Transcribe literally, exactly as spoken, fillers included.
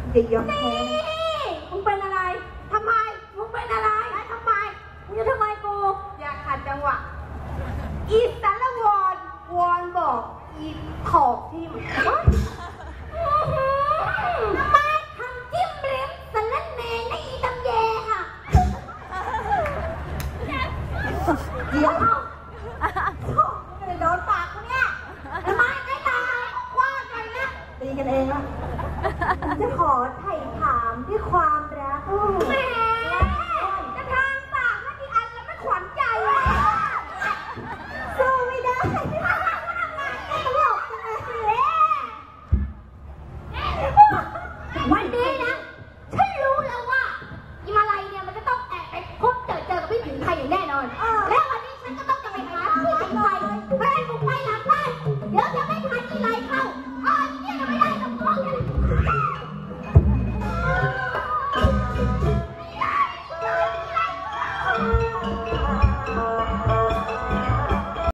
จะยอมแพ้มึงเป็นอะไรทำไมมึงเป็นอะไรแล้วทำไมมึงจะทำไมกูอยากขัดจังหวะอีสารวรวอนบอกอีขอบทิมทำไมทำจิ้มเล็บสารแหน่ในอีตำแยค่ะเดี๋ยวโดนปากกูเนี่ยทำไมไม่ตายคว้าใจนะตีกันเองละจะขอไถ่ถามด้วยความรักแหมจะทางปากให้ที่อันแล้วไม่ขวัญใจสู้ไม่ได้ตลกจังเลยวันนี้นะฉันรู้แล้วว่าอิมาลัยเนี่ยมันจะต้องแอบไปพบเจอเจอกับพี่ผิงไทยอย่างแน่นอนและวันนี้ฉันก็ต้องจะไปหาพี่ผิงไทยไม่ให้บุกไปหลังบ้านเดี๋ยวจะไม่ทันอีไลเข้าอ๋อเนี่ยจะไม่ได้ต้องฟ้องกันเ